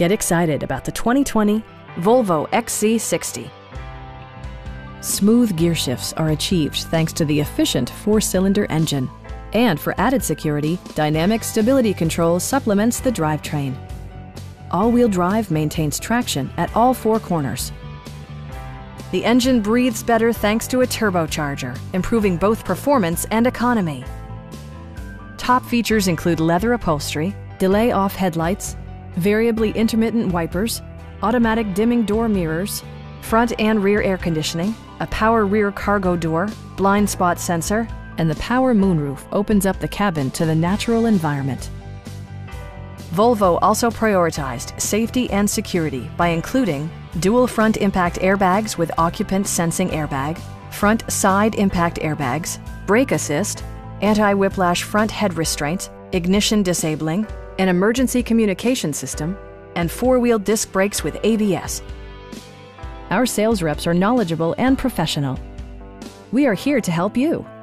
Get excited about the 2020 Volvo XC60. Smooth gear shifts are achieved thanks to the efficient four-cylinder engine. And for added security, dynamic stability control supplements the drivetrain. All-wheel drive maintains traction at all four corners. The engine breathes better thanks to a turbocharger, improving both performance and economy. Top features include leather upholstery, delay-off headlights, variably intermittent wipers, automatic dimming door mirrors, front and rear air conditioning, a power rear cargo door, blind spot sensor, and the power moonroof opens up the cabin to the natural environment. Volvo also prioritized safety and security by including dual front impact airbags with occupant sensing airbag, front side impact airbags, brake assist, anti-whiplash front head restraint, ignition disabling, an emergency communication system, and four-wheel disc brakes with ABS. Our sales reps are knowledgeable and professional. We are here to help you.